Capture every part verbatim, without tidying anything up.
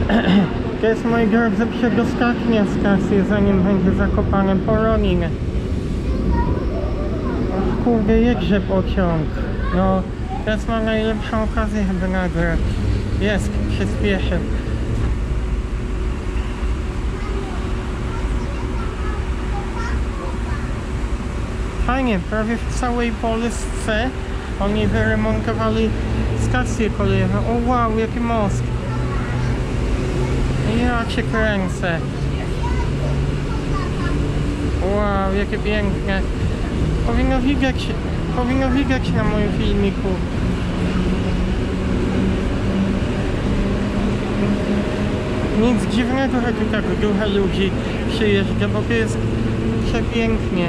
To jest, moi drodzy, przedostatnia stacja, zanim będzie zakopane Poronin. Och, kurde, jedzie pociąg. No, teraz mam najlepszą okazję, żeby nagrać. Jest, przyspieszę. Fajnie, prawie w całej Polsce oni wyremontowali stację kolejową. O wow, jaki most! Ja cię kręcę. Wow, jakie piękne. Powinno widać, powinno widać na moim filmiku. Nic dziwnego, że tu tak dużo ludzi przyjeżdża, bo to jest przepięknie.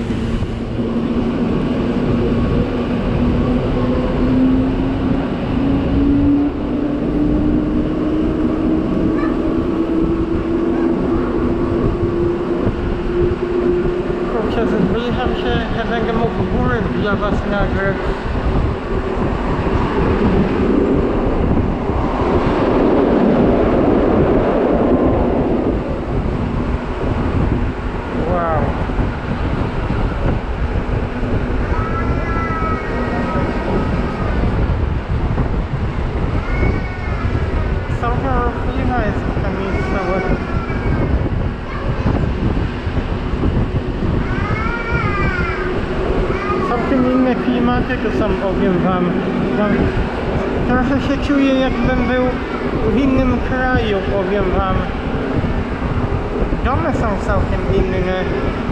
Zbliżam się, że będę mógł góry dla was nagrać. Wow. Całkiem ruchliwa jest ta miejscowość. Całkiem inne klimaty to są, powiem wam. Trochę się czuję, jakbym był w innym kraju, powiem wam. Domy są całkiem inne.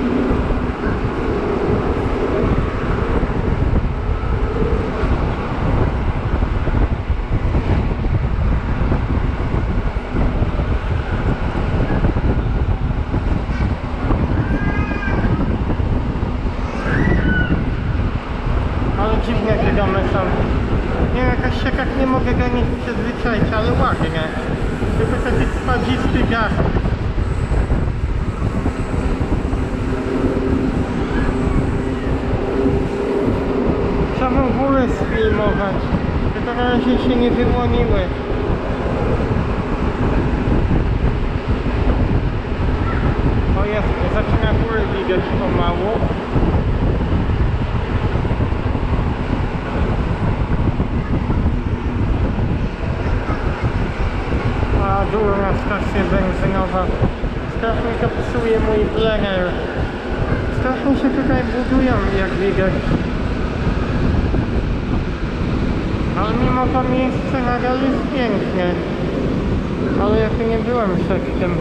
Dziwne te domy są. Nie wiem, jakoś się tak nie mogę do nich przyzwyczaić, ale ładnie. Tylko taki spadzisty dach. Chciałbym góry sfilmować, tylko na razie się nie wyłoniły. O jest, zaczyna góry widać pomału. A durna stacja benzynowa. Strasznie to psuje mój plener. Strasznie się tutaj budują, jak widać. Ale mimo to miejsce nadal jest piękne. Ale ja tu nie byłem przedtem.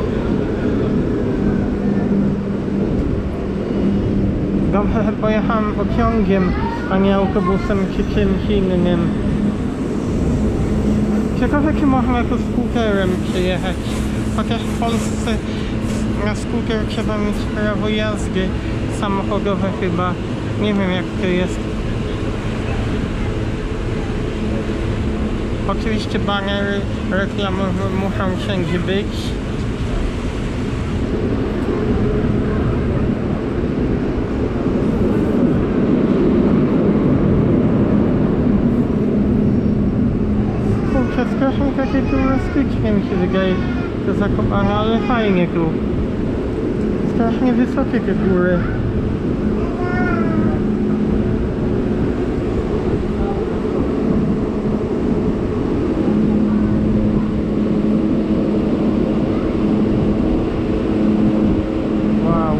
Dobrze, że pojechałem pociągiem, a nie autobusem czy czymś innym. Ciekawe, czy można tu skuterem przyjechać. Chociaż w Polsce na skuter trzeba mieć prawo jazdy samochodowe chyba. Nie wiem, jak to jest. Oczywiście banery reklamowe muszą wszędzie być. Strasznie takie turystycznie mi się wydaje to Zakopane, ale fajnie tu. Strasznie wysokie te góry. Wow.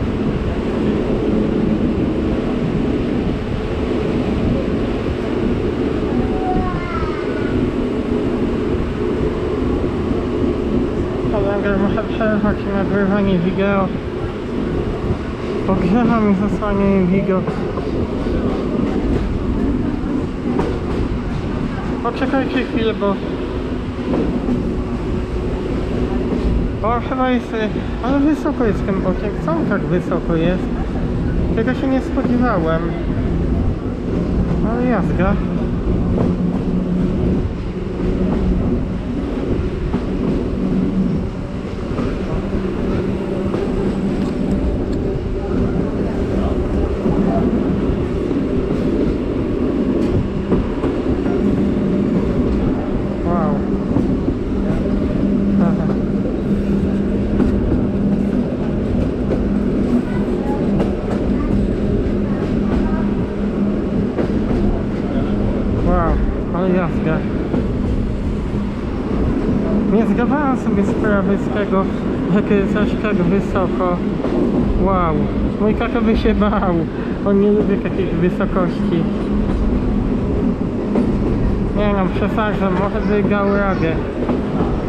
Muszę przerwać nagrywanie wideo. Pogrzewa mi zasłania widok. Poczekajcie chwilę, bo... O, chyba jest... Ale wysoko jest ten pociąg. Co on tak wysoko jest? Tego się nie spodziewałem. Ale jazda. nie zdawałem sobie sprawy z tego, jak jest aż tak wysoko. Wow, mój tata by się bał. On nie lubi takich wysokości. Nie no, przesadzam, może by dał radę.